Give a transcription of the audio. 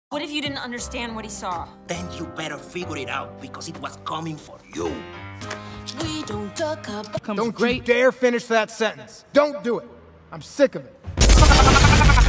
What if you didn't understand what he saw? Then you better figure it out, because it was coming for you. We don't talk about... Don't you dare finish that sentence. Don't do it. I'm sick of it.